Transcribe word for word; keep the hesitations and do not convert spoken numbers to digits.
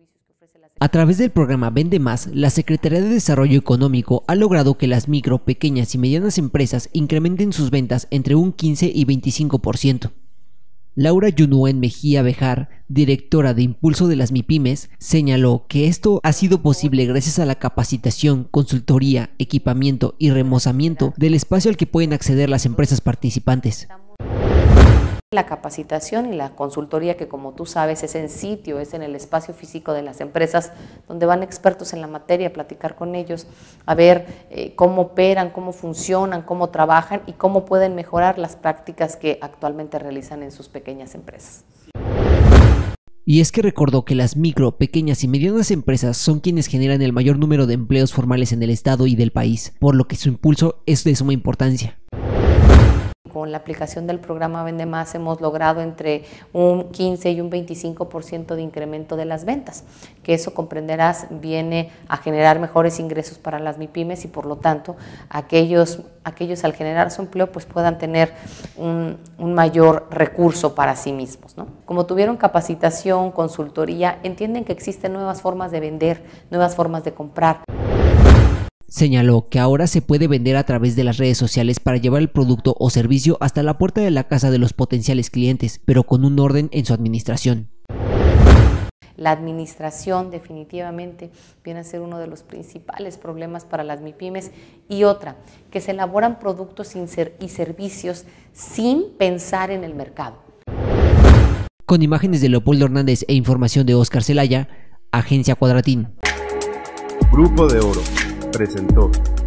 A través del programa Vende Más, la Secretaría de Desarrollo Económico ha logrado que las micro, pequeñas y medianas empresas incrementen sus ventas entre un quince y veinticinco por ciento. Laura Yunuen Mejía Bejar, directora de Impulso de las MIPYMES, señaló que esto ha sido posible gracias a la capacitación, consultoría, equipamiento y remozamiento del espacio al que pueden acceder las empresas participantes. La capacitación y la consultoría, que como tú sabes es en sitio, es en el espacio físico de las empresas, donde van expertos en la materia a platicar con ellos, a ver eh, cómo operan, cómo funcionan, cómo trabajan y cómo pueden mejorar las prácticas que actualmente realizan en sus pequeñas empresas. Y es que recordó que las micro, pequeñas y medianas empresas son quienes generan el mayor número de empleos formales en el estado y del país, por lo que su impulso es de suma importancia. Con la aplicación del programa Vende Más hemos logrado entre un quince y un veinticinco por ciento de incremento de las ventas, que eso comprenderás viene a generar mejores ingresos para las MIPYMES y por lo tanto aquellos, aquellos al generar su empleo pues puedan tener un, un mayor recurso para sí mismos, ¿no? Como tuvieron capacitación, consultoría, entienden que existen nuevas formas de vender, nuevas formas de comprar. Señaló que ahora se puede vender a través de las redes sociales para llevar el producto o servicio hasta la puerta de la casa de los potenciales clientes, pero con un orden en su administración. La administración definitivamente viene a ser uno de los principales problemas para las MIPYMES y otra, que se elaboran productos y servicios sin pensar en el mercado. Con imágenes de Leopoldo Hernández e información de Óscar Celaya, Agencia Cuadratín. Grupo de Oro presentó